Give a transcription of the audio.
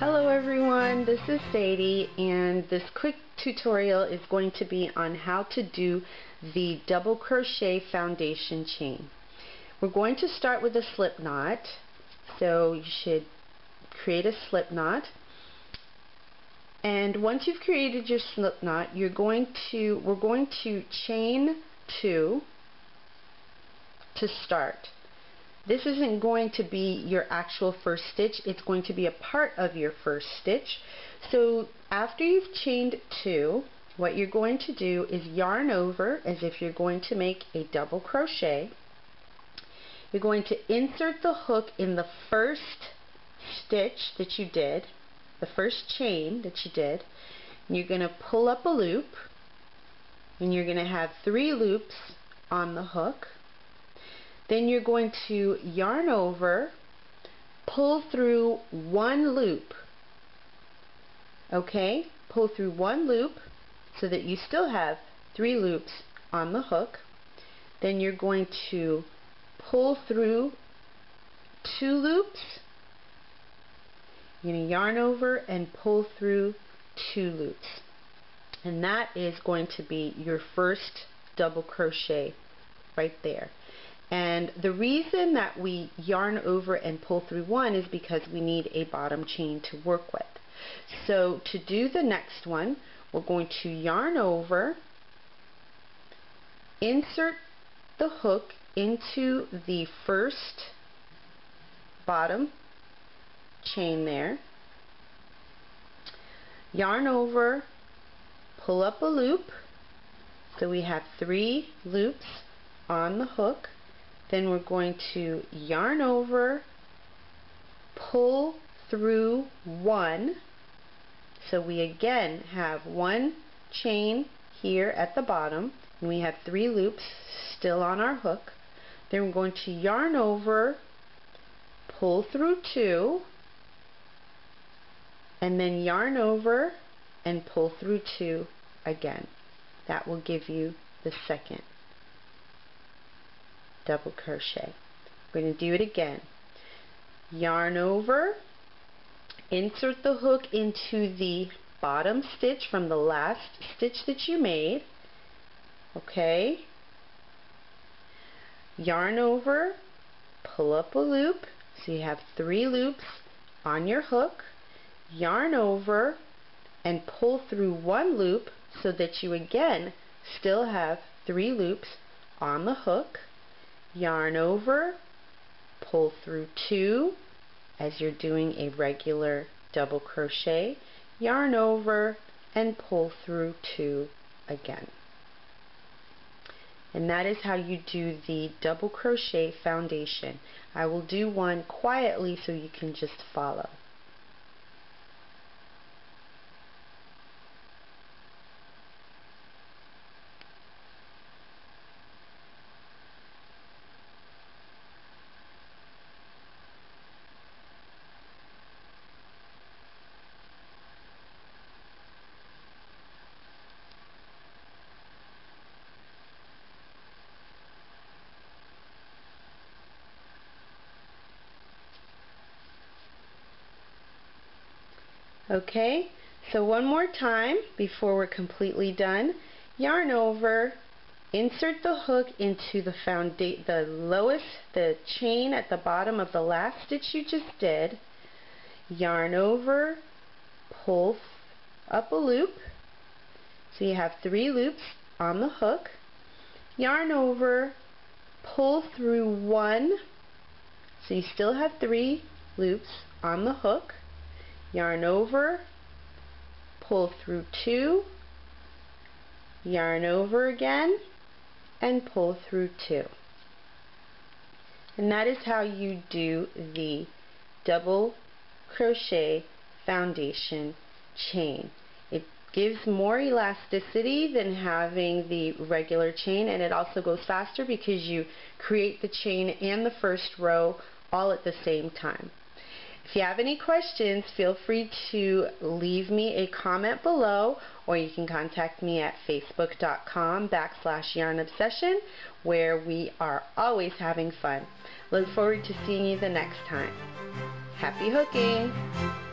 Hello everyone, this is Sadie, and this quick tutorial is going to be on how to do the double crochet foundation chain. We're going to start with a slip knot, so you should create a slip knot. And once you've created your slip knot, we're going to chain 2 to start. This isn't going to be your actual first stitch, it's going to be a part of your first stitch. So after you've chained 2, what you're going to do is yarn over as if you're going to make a double crochet. You're going to insert the hook in the first stitch that you did, the first chain that you did, and you're going to pull up a loop, and you're going to have 3 loops on the hook. Then you're going to yarn over, pull through 1 loop. Okay? Pull through 1 loop so that you still have 3 loops on the hook. Then you're going to pull through 2 loops. You're going to yarn over and pull through 2 loops. And that is going to be your first double crochet right there. And the reason that we yarn over and pull through 1 is because we need a bottom chain to work with. So to do the next one, we're going to yarn over, insert the hook into the first bottom chain there, yarn over, pull up a loop, so we have 3 loops on the hook. Then we're going to yarn over, pull through 1, so we again have 1 chain here at the bottom, and we have 3 loops still on our hook. Then we're going to yarn over, pull through 2, and then yarn over and pull through 2 again. That will give you the second double crochet. We're going to do it again. Yarn over, insert the hook into the bottom stitch from the last stitch that you made. Okay. Yarn over, pull up a loop, so you have 3 loops on your hook. Yarn over and pull through 1 loop so that you again still have 3 loops on the hook. Yarn over, pull through 2 as you're doing a regular double crochet, yarn over and pull through 2 again. And that is how you do the double crochet foundation. I will do one quietly so you can just follow. Okay, so one more time before we're completely done. Yarn over, insert the hook into the chain at the bottom of the last stitch you just did. Yarn over, pull up a loop, so you have 3 loops on the hook. Yarn over, pull through 1, so you still have 3 loops on the hook. Yarn over, pull through 2, yarn over again, and pull through 2. And that is how you do the double crochet foundation chain. It gives more elasticity than having the regular chain, and it also goes faster because you create the chain and the first row all at the same time. If you have any questions, feel free to leave me a comment below, or you can contact me at facebook.com/yarnobsession, where we are always having fun. Look forward to seeing you the next time. Happy hooking!